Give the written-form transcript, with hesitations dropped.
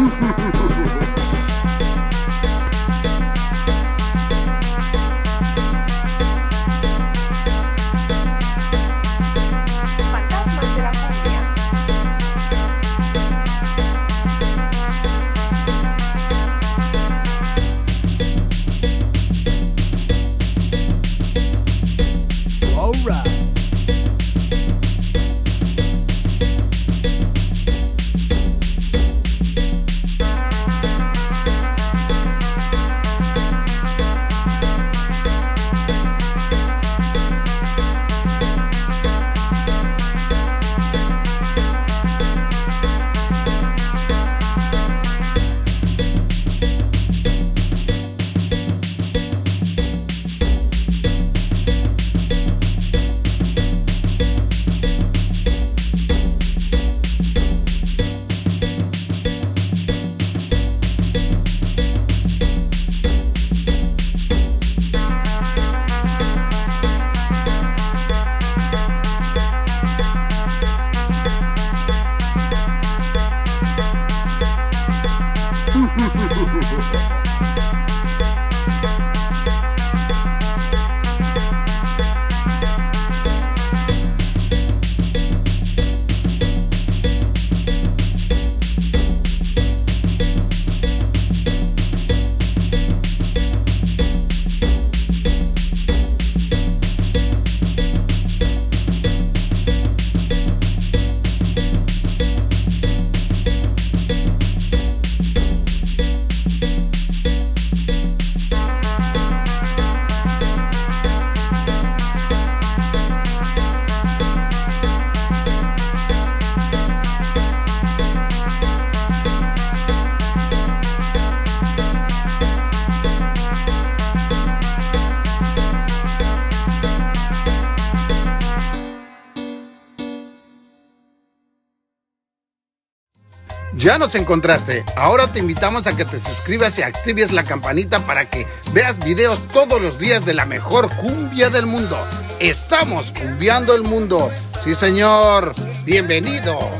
Fantasmas de la cumbia. All right. Ya nos encontraste. Ahora te invitamos a que te suscribas y actives la campanita para que veas videos todos los días de la mejor cumbia del mundo. Estamos cumbiando el mundo. Sí, señor. Bienvenido.